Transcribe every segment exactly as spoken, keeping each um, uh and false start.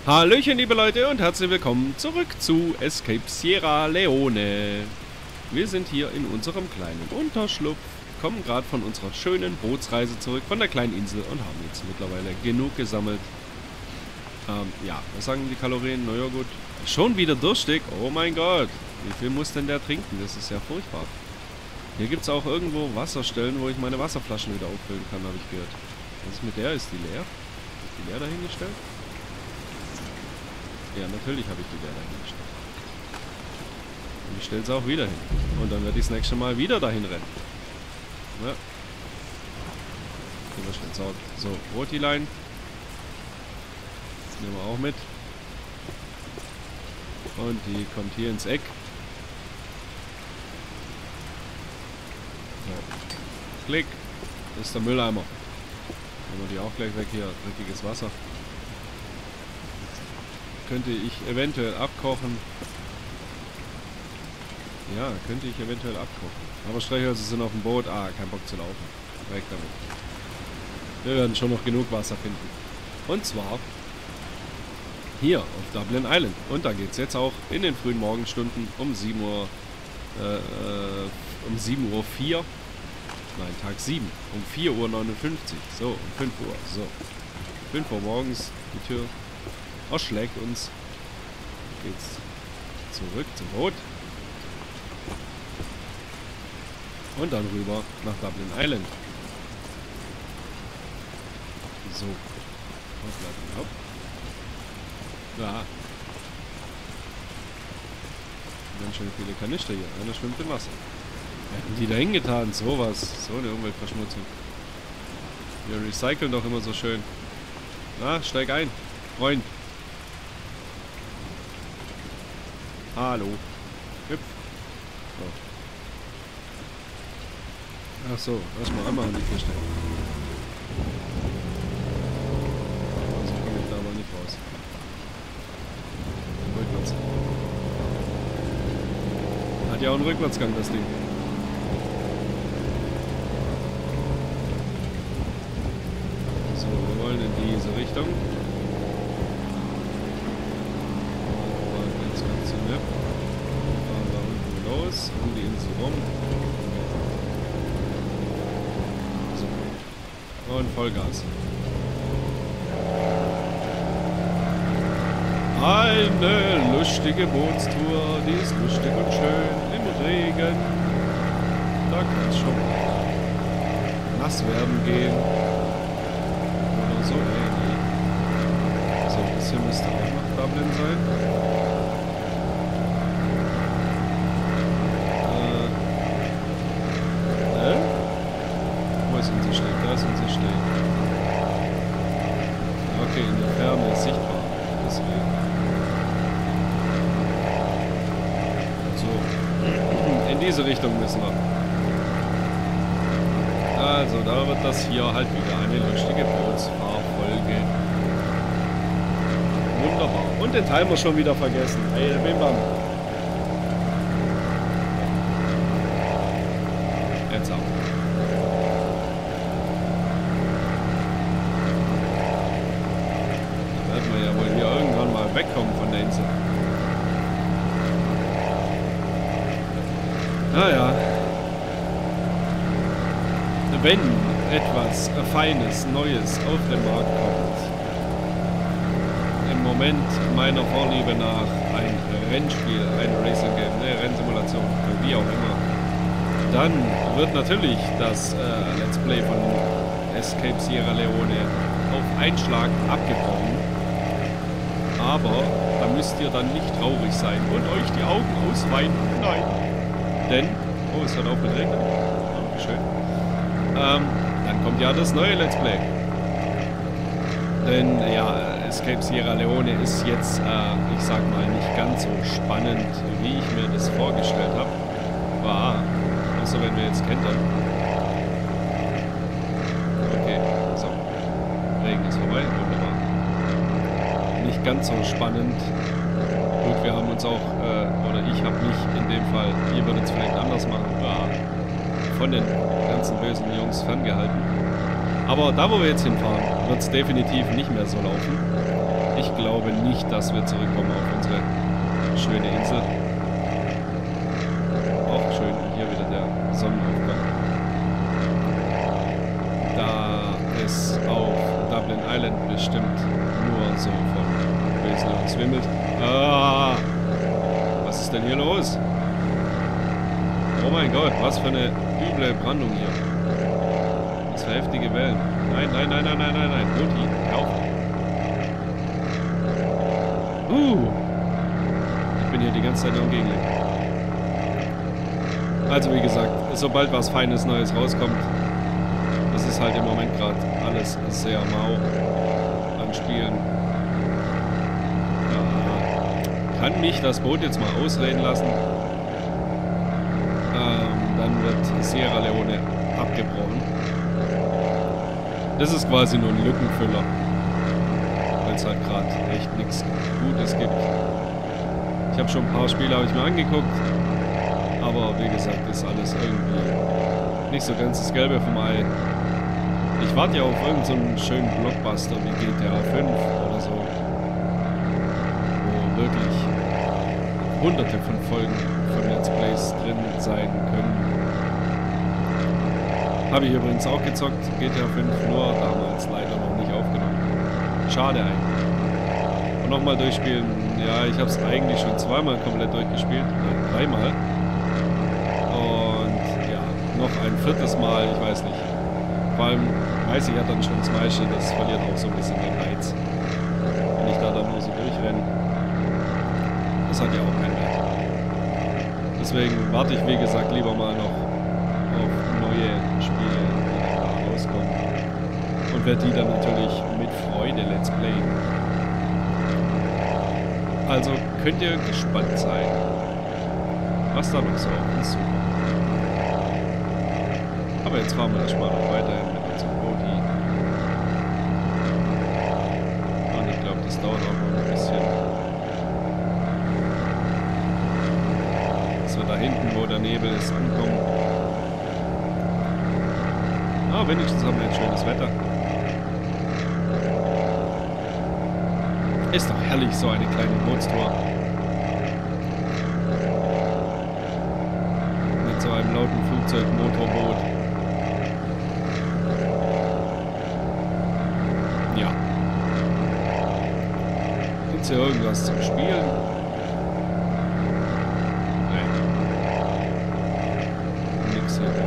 Hallöchen, liebe Leute, und herzlich willkommen zurück zu Escape Sierra Leone. Wir sind hier in unserem kleinen Unterschlupf, kommen gerade von unserer schönen Bootsreise zurück, von der kleinen Insel, und haben jetzt mittlerweile genug gesammelt. Ähm, ja, was sagen die Kalorien? Naja, gut. Schon wieder durstig? Oh mein Gott. Wie viel muss denn der trinken? Das ist ja furchtbar. Hier gibt es auch irgendwo Wasserstellen, wo ich meine Wasserflaschen wieder auffüllen kann, habe ich gehört. Was ist mit der? Ist die leer? Ist die leer dahingestellt? Ja, natürlich habe ich die leer dahingestellt. Und ich stelle sie auch wieder hin. Und dann werde ich das nächste Mal wieder dahin rennen. Ja. Gehen wir schnell saugen. So, Rotilein. Das nehmen wir auch mit. Und die kommt hier ins Eck. So. Klick. Das ist der Mülleimer. Nehmen wir die auch gleich weg hier. Dreckiges Wasser. Könnte ich eventuell abkochen. Ja, könnte ich eventuell abkochen. Aber Streichhölzer sind auf dem Boot. Ah, kein Bock zu laufen. Weg damit. Wir werden schon noch genug Wasser finden. Und zwar hier auf Dublin Island. Und da geht es jetzt auch in den frühen Morgenstunden um sieben Uhr. Äh, um sieben Uhr vier. Nein, Tag sieben. Um vier Uhr neunundfünfzig. So, um fünf Uhr. So. fünf Uhr morgens die Tür erschlägt uns. Geht's zurück zum Boot. Und dann rüber nach Dublin Island. So. Und bleiben hopp. Ja. Ganz schön viele Kanister hier. Einer schwimmt im Wasser. Hätten die da hingetan? Sowas. So eine Umweltverschmutzung. Wir recyceln doch immer so schön. Na, steig ein. Freund. Hallo. Hüpf. So. Ach so, erstmal einmal an die Kiste. So komme ich da aber nicht raus. Rückwärts. Hat ja auch einen Rückwärtsgang, das Ding. So, wir wollen in diese Richtung. Um die Insel rum. So. Und Vollgas. Eine lustige Bootstour, die ist lustig und schön im Regen. Da kann es schon nass werden gehen. Oder so ähnlich. So, ein bisschen müsste auch noch Dublin sein. Da ist unser Steg. Okay, in der Ferne ist sichtbar. Deswegen. So. In diese Richtung müssen wir. Also, da wird das hier halt wieder eine lustige Bootsfahrfolge. Wunderbar. Und den Timer schon wieder vergessen. Hey, bim bam. Jetzt auch. Wegkommen von der Insel. Naja. Wenn etwas Feines, Neues auf den Markt kommt, im Moment meiner Vorliebe nach ein Rennspiel, ein Racing Game, eine Rennsimulation, wie auch immer, dann wird natürlich das äh, Let's Play von Escape Sierra Leone auf einen Schlag abgebrochen. Aber da müsst ihr dann nicht traurig sein und euch die Augen ausweinen. Nein. Denn, oh, es hat auch mit Regnen. Dankeschön. Ähm, dann kommt ja das neue Let's Play. Denn, ja, Escape Sierra Leone ist jetzt, äh, ich sag mal, nicht ganz so spannend, wie ich mir das vorgestellt habe. War, außer wenn wir jetzt kentern. Okay, so. Regen ist vorbei, wunderbar. Nicht ganz so spannend. Gut, wir haben uns auch, äh, oder ich habe mich in dem Fall, ihr würdet es vielleicht anders machen, war von den ganzen bösen Jungs ferngehalten. Aber da, wo wir jetzt hinfahren, wird es definitiv nicht mehr so laufen. Ich glaube nicht, nicht, dass wir zurückkommen auf unsere schöne Insel. Auch schön, hier wieder der Sonnenaufgang. Da es auf Dublin Island bestimmt nur so von Wesen und wimmelt. Ah, was ist denn hier los? Oh mein Gott, was für eine üble Brandung hier. Was für heftige Wellen. Nein, nein, nein, nein, nein, nein, nein. Boti, auf. Uh. Ich bin hier die ganze Zeit am Gegenlenken. Also wie gesagt, sobald was Feines Neues rauskommt, das ist halt im Moment gerade alles sehr mau an Spielen. Ja. Kann mich das Boot jetzt mal ausreden lassen? Ähm, dann wird Sierra Leone abgebrochen. Das ist quasi nur ein Lückenfüller, weil es halt gerade echt nichts Gutes gibt. Ich habe schon ein paar Spiele habe ich mir angeguckt, aber wie gesagt, ist alles irgendwie nicht so ganz das Gelbe vom Ei. Ich warte ja auf irgendeinen so schönen Blockbuster wie G T A fünf oder so, wo wirklich hunderte von Folgen von Let's Plays drin sein können. Habe ich übrigens auch gezockt, G T A fünf, nur damals leider noch nicht aufgenommen. Schade eigentlich. Und nochmal durchspielen, ja, ich habe es eigentlich schon zweimal komplett durchgespielt, nein, dreimal. Und ja, noch ein viertes Mal, ich weiß nicht. Vor allem weiß ich ja dann schon das meiste, das verliert auch so ein bisschen den Reiz. Wenn ich da dann nur so durchrenne. Das hat ja auch keinen Wert. Deswegen warte ich, wie gesagt, lieber mal noch auf neue Spiele, die dann da rauskommen. Und werde die dann natürlich mit Freude Let's Playen. Also könnt ihr gespannt sein, was da noch so auf uns zukommt. Aber jetzt fahren wir erstmal noch weiterhin mit unserem Boti. Und ich glaube, das dauert auch noch ein bisschen. Dass wir da hinten, wo der Nebel ist, ankommen. Ah, wenigstens haben wir ein schönes Wetter. Ist doch herrlich, so eine kleine Bootstour. Mit so einem lauten Flugzeugmotorboot. Ja. Gibt's hier irgendwas zum Spielen? Nein. Nix hier.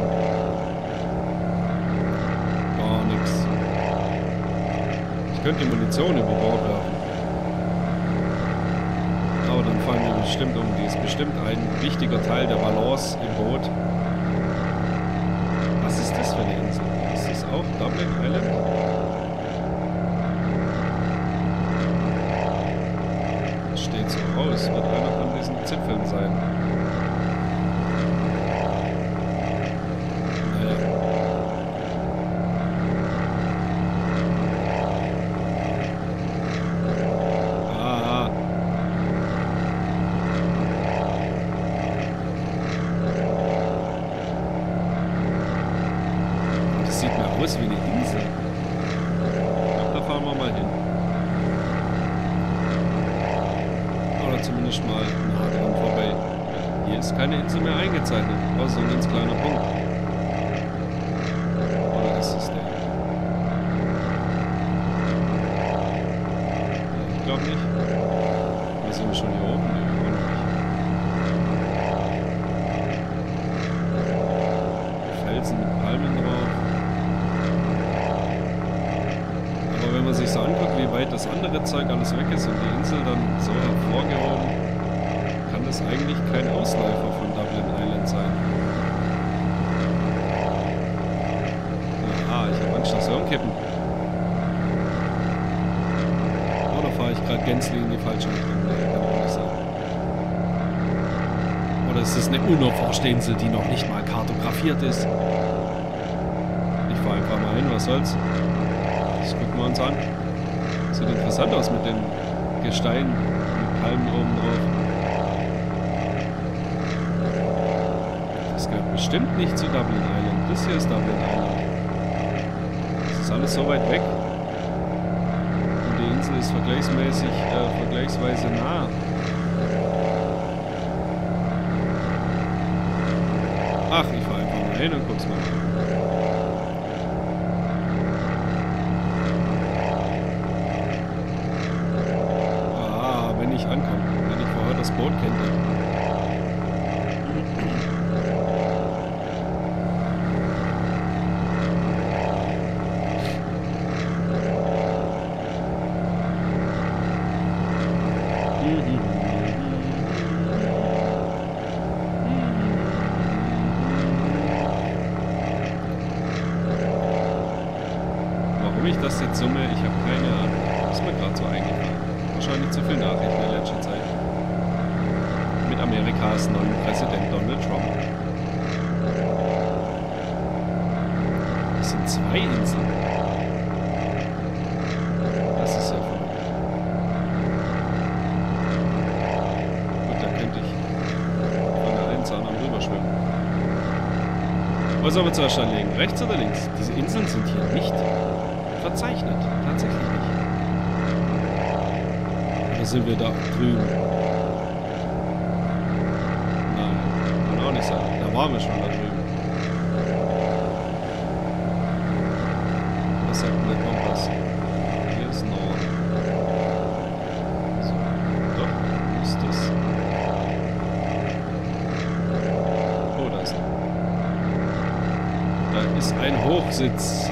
Gar nix. Ich könnte die Munition über Bord werfen. Aber dann fallen wir bestimmt um. Die ist bestimmt ein wichtiger Teil der Balance im Boot. Was ist das für eine Insel? Ist das auch Dublin Island? Das steht so raus. Wird einer von diesen Zipfeln sein. Naja. Aha. Das sieht mir aus wie eine Insel. Da fahren wir mal hin. Oder zumindest mal nah dran vorbei. Hier ist keine Insel mehr eingezeichnet, außer so ein ganz kleiner Punkt. Oder ist es der? Ich glaube nicht. Wir sind schon hier oben. Nee, auch noch nicht. Felsen mit Palmen drauf. Aber wenn man sich so anguckt, wie weit das andere Zeug alles weg ist und die Insel dann so hervorgehoben, kann das eigentlich kein Ausläufer von Dublin Island sein. Aha, ich habe Angst, dass wir umkippen. Oder fahre ich gerade gänzlich in die falsche Richtung? Nee, kann auch nicht sein. Oder ist es eine unerforschte Insel, die noch nicht mal kartografiert ist? Ich fahre einfach mal hin, was soll's? Das gucken wir uns an. Sieht interessant aus mit dem Gestein, mit Palmen oben drauf. Das gehört bestimmt nicht zu Dublin Island. Das hier ist Dublin Island. Das ist alles so weit weg. Und die Insel ist vergleichsmäßig, äh, vergleichsmäßig vergleichsweise nah. Ach, ich fahr einfach mal hin und guck's mal an. Ah, wenn ich ankomme. Wenn ich vorher das Boot kenne. Warum ich das jetzt summe, ich habe keine Ahnung. Ist mir gerade so eingefallen. Wahrscheinlich zu viel Nachrichten in letzter Zeit. Mit Amerikas neuem Präsident Donald Trump. Das sind zwei Inseln. Das ist ja verrückt. Gut, da könnte ich von der einen zur anderen rüberschwimmen. Was sollen wir zuerst anlegen? Rechts oder links? Diese Inseln sind hier nicht verzeichnet. Tatsächlich nicht. Oder sind wir da drüben? Nein, kann auch nicht sein. Da waren wir schon da drüben. Was sagt denn der Kompass? Hier ist Norden. So, doch, ist das. Oh, da ist er. Da ist ein Hochsitz.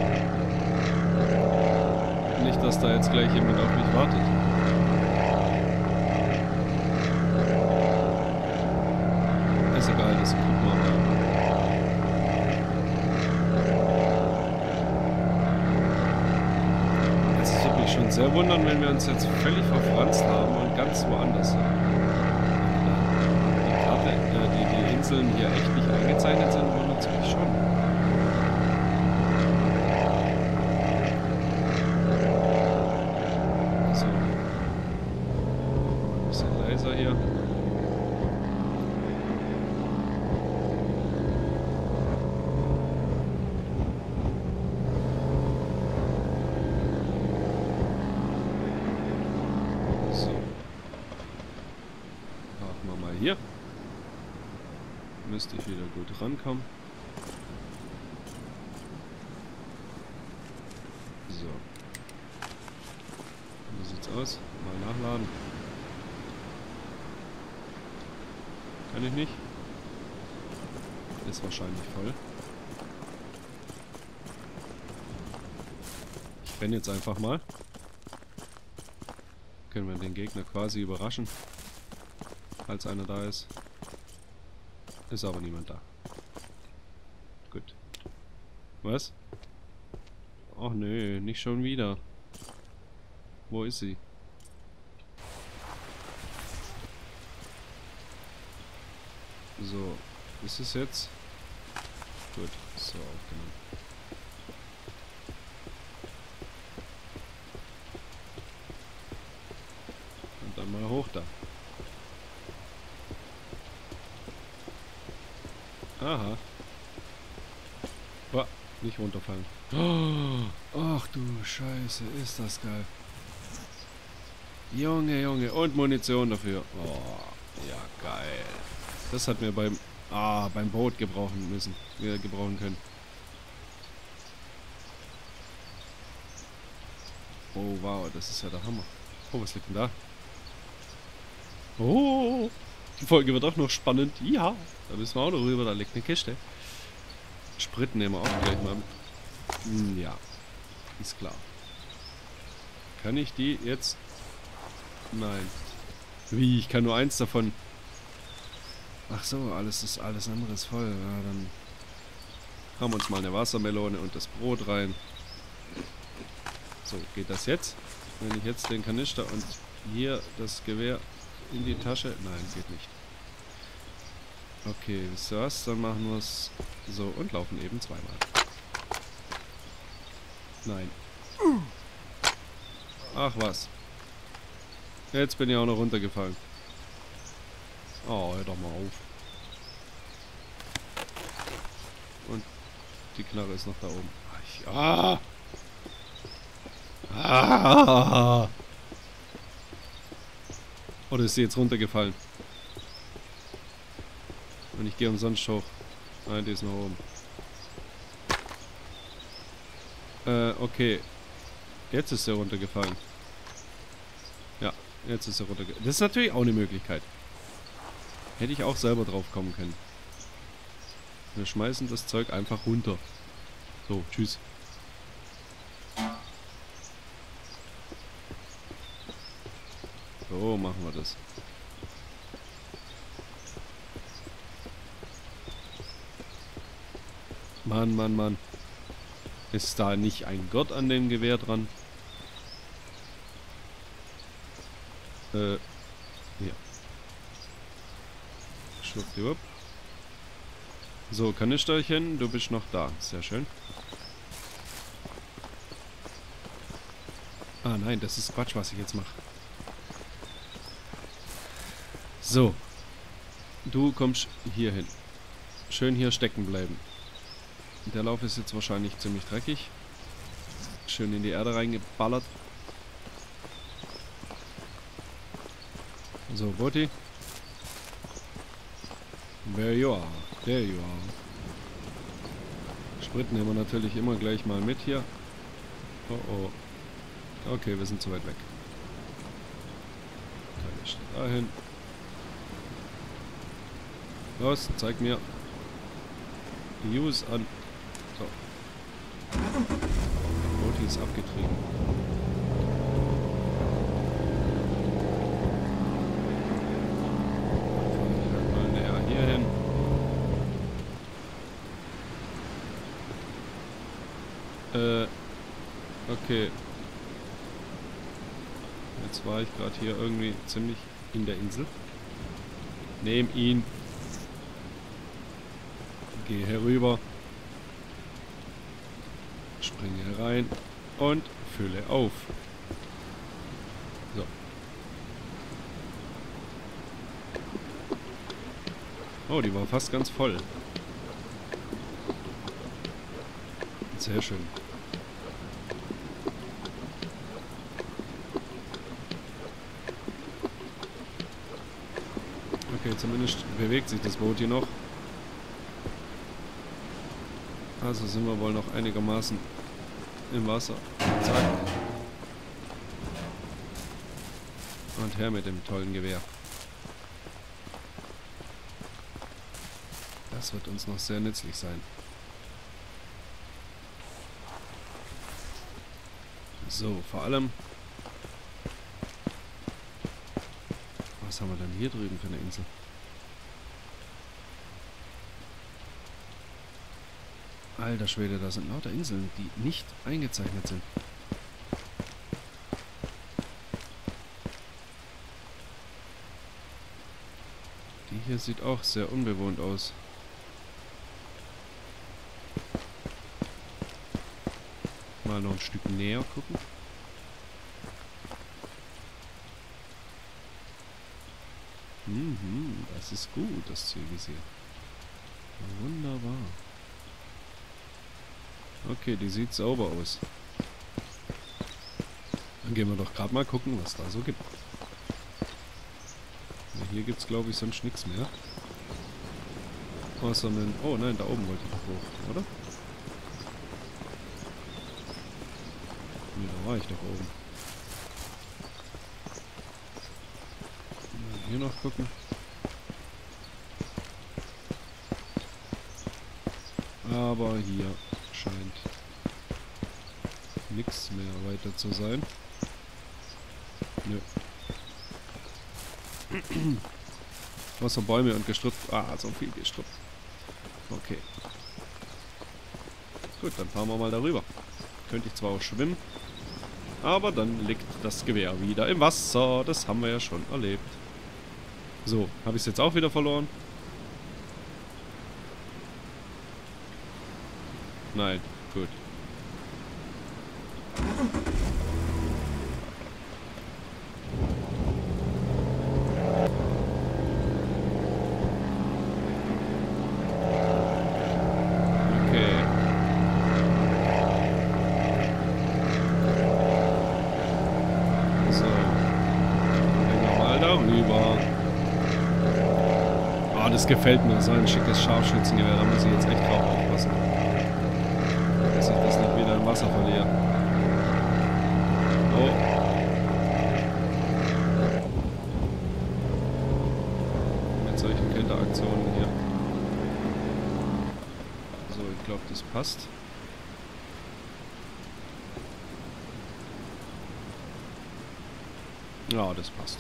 Nicht, dass da jetzt gleich jemand auf mich wartet. Ist egal, das gucken wir mal. Es würde mich schon sehr wundern, wenn wir uns jetzt völlig verfranst haben und ganz woanders sind. Die Karte, äh, die, die Inseln hier echt nicht eingezeichnet sind, wundert es mich schon. Hier. So. Machen wir mal hier. Müsste ich wieder gut rankommen. So. Wie sieht's aus? Mal nachladen. Kann ich nicht. Ist wahrscheinlich voll. Ich renne jetzt einfach mal. Können wir den Gegner quasi überraschen. Falls einer da ist. Ist aber niemand da. Gut. Was? Ach nö, nicht schon wieder. Wo ist sie? So, ist es jetzt? Gut, so aufgenommen. Und dann mal hoch da. Aha. Boah, nicht runterfallen. Oh, ach du Scheiße, ist das geil. Junge, Junge, und Munition dafür. Oh, ja geil. Das hat mir beim ah, beim Boot gebrauchen müssen. Wir gebrauchen können. Oh wow, das ist ja der Hammer. Oh, was liegt denn da? Oh, die Folge wird auch noch spannend. Ja, da müssen wir auch noch rüber, da liegt eine Kiste. Sprit nehmen wir auch gleich mal. Hm, ja, ist klar. Kann ich die jetzt? Nein. Wie, ich kann nur eins davon. Ach so, alles ist alles andere ist voll. Ja, dann haben wir uns mal eine Wassermelone und das Brot rein. So, geht das jetzt? Wenn ich jetzt den Kanister und hier das Gewehr in die Tasche... Nein, geht nicht. Okay, wisst ihr was? Dann machen wir es so und laufen eben zweimal. Nein. Ach was. Jetzt bin ich auch noch runtergefallen. Oh, hör doch mal auf. Und die Knarre ist noch da oben. Ich, ah! Ah! Oder ist sie jetzt runtergefallen? Und ich gehe umsonst hoch. Nein, die ist noch oben. Äh, okay. Jetzt ist sie runtergefallen. Ja, jetzt ist sie runtergefallen. Das ist natürlich auch eine Möglichkeit. Hätte ich auch selber drauf kommen können. Wir schmeißen das Zeug einfach runter. So, tschüss. So machen wir das. Mann, Mann, Mann. Ist da nicht ein Gott an dem Gewehr dran? Äh, ja. Schwuppdiwupp. So, Kanisterchen, du bist noch da. Sehr schön. Ah nein, das ist Quatsch, was ich jetzt mache. So. Du kommst hier hin. Schön hier stecken bleiben. Der Lauf ist jetzt wahrscheinlich ziemlich dreckig. Schön in die Erde reingeballert. So, Botti. There you are. There you are. Sprit nehmen wir natürlich immer gleich mal mit hier. Oh oh. Okay, wir sind zu weit weg. Dahin. Los, zeig mir. Use an. So. Booti ist abgetrieben. Mal näher hier hin. Äh. Okay. Jetzt war ich gerade hier irgendwie ziemlich in der Insel. Nehm ihn. Gehe herüber. Springe herein. Und fülle auf. So. Oh, die war fast ganz voll. Sehr schön. Okay, zumindest bewegt sich das Boot hier noch. Also sind wir wohl noch einigermaßen im Wasser. Zack. Und her mit dem tollen Gewehr. Das wird uns noch sehr nützlich sein. So, vor allem... Was haben wir denn hier drüben für eine Insel? Alter Schwede, da sind lauter Inseln, die nicht eingezeichnet sind. Die hier sieht auch sehr unbewohnt aus. Mal noch ein Stück näher gucken. Mhm, das ist gut, das Zielvisier. Wunderbar. Okay, die sieht sauber aus. Dann gehen wir doch gerade mal gucken, was da so gibt. Ja, hier gibt es, glaube ich, sonst nichts mehr. Außer einen... Oh nein, da oben wollte ich doch hoch, oder? Nee, da war ich doch oben. Mal hier noch gucken. Aber hier scheint nichts mehr weiter zu sein. Nö. Außer Bäume und Gestrüpp. Ah, so viel Gestrüpp. Okay. Gut, dann fahren wir mal darüber. Könnte ich zwar auch schwimmen, aber dann liegt das Gewehr wieder im Wasser. Das haben wir ja schon erlebt. So, habe ich es jetzt auch wieder verloren? Nein, gut. darüber. Oh, das gefällt mir. So ein schickes Scharfschützengewehr. Da muss ich jetzt echt drauf aufpassen. Dass ich das nicht wieder im Wasser verliere. Oh. Mit solchen Kälteaktionen hier. So, ich glaube, das passt. Ja, das passt.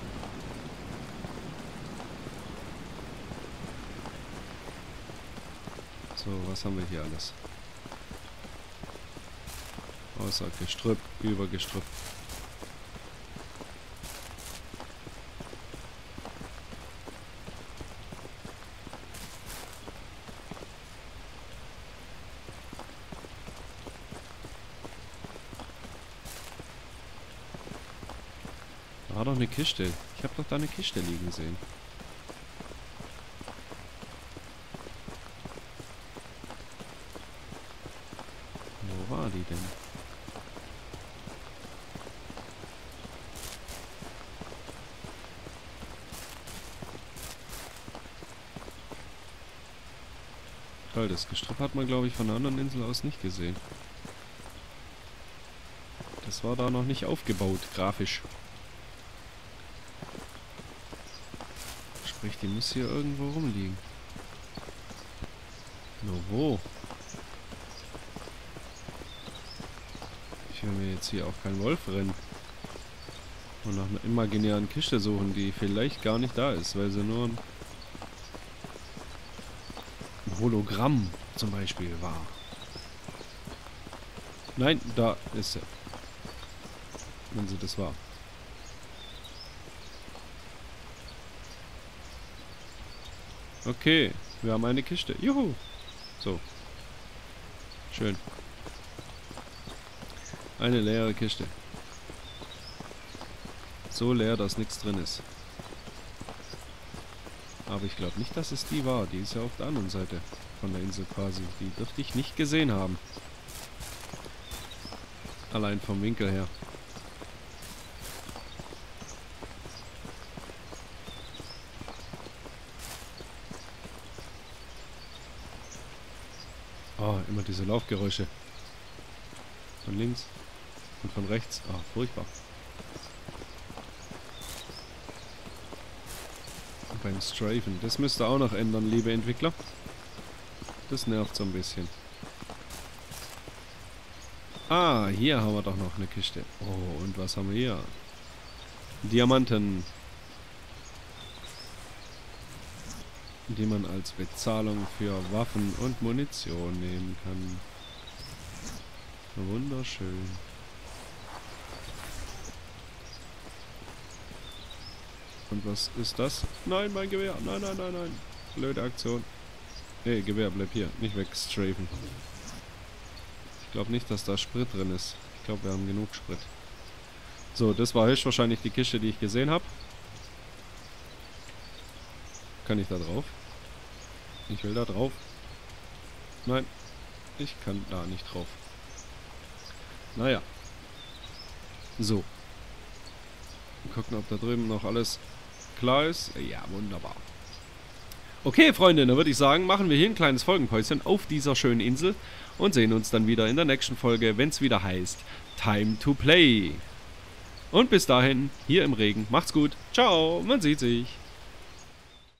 So, was haben wir hier alles? Außer Gestrüpp, über Gestrüpp. Da war doch eine Kiste. Ich habe doch da eine Kiste liegen sehen. Wo war die denn? Toll, das Gestrüpp hat man, glaube ich, von der anderen Insel aus nicht gesehen. Das war da noch nicht aufgebaut, grafisch. Sprich, die muss hier irgendwo rumliegen. Nur wo? Ich will mir jetzt hier auch keinen Wolf rennen. Und nach einer imaginären Kiste suchen, die vielleicht gar nicht da ist, weil sie nur ein Hologramm zum Beispiel war. Nein, da ist sie. Wenn sie das war. Okay, wir haben eine Kiste. Juhu! So. Schön. Eine leere Kiste. So leer, dass nichts drin ist. Aber ich glaube nicht, dass es die war. Die ist ja auf der anderen Seite von der Insel quasi. Die dürfte ich nicht gesehen haben. Allein vom Winkel her. Oh, immer diese Laufgeräusche. Von links und von rechts. Ah, oh, furchtbar. Und beim Strafen. Das müsst ihr auch noch ändern, liebe Entwickler. Das nervt so ein bisschen. Ah, hier haben wir doch noch eine Kiste. Oh, und was haben wir hier? Diamanten. Die man als Bezahlung für Waffen und Munition nehmen kann. Wunderschön. Und was ist das? Nein, mein Gewehr. Nein, nein, nein, nein. Blöde Aktion. Nee, Gewehr, bleib hier. Nicht wegstrafen. Ich glaube nicht, dass da Sprit drin ist. Ich glaube, wir haben genug Sprit. So, das war höchstwahrscheinlich die Kiste, die ich gesehen habe. Kann ich da drauf? Ich will da drauf. Nein, ich kann da nicht drauf. Naja. So. Gucken, ob da drüben noch alles klar ist. Ja, wunderbar. Okay, Freunde, dann würde ich sagen, machen wir hier ein kleines Folgenpäuschen auf dieser schönen Insel und sehen uns dann wieder in der nächsten Folge, wenn es wieder heißt Time to Play. Und bis dahin, hier im Regen. Macht's gut. Ciao, man sieht sich.